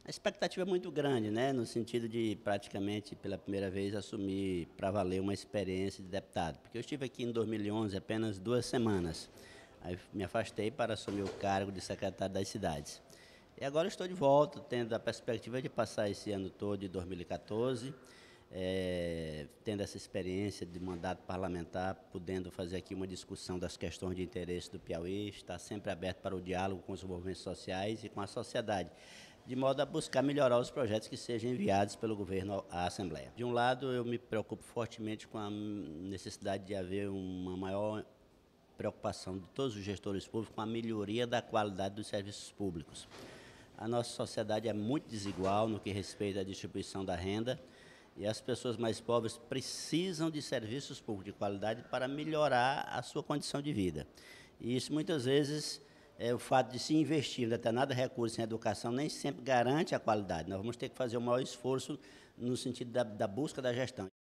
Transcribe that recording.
A expectativa é muito grande, né? No sentido de praticamente pela primeira vez assumir para valer uma experiência de deputado. Porque eu estive aqui em 2011 apenas 2 semanas. Aí me afastei para assumir o cargo de secretário das cidades. E agora estou de volta, tendo a perspectiva de passar esse ano todo de 2014, tendo essa experiência de mandato parlamentar, podendo fazer aqui uma discussão das questões de interesse do Piauí, estar sempre aberto para o diálogo com os movimentos sociais e com a sociedade, de modo a buscar melhorar os projetos que sejam enviados pelo governo à Assembleia. De um lado, eu me preocupo fortemente com a necessidade de haver uma maior preocupação de todos os gestores públicos com a melhoria da qualidade dos serviços públicos. A nossa sociedade é muito desigual no que respeita à distribuição da renda e as pessoas mais pobres precisam de serviços públicos de qualidade para melhorar a sua condição de vida. E isso, muitas vezes, o fato de se investir em determinado recurso em educação nem sempre garante a qualidade. Nós vamos ter que fazer o maior esforço no sentido da busca da gestão.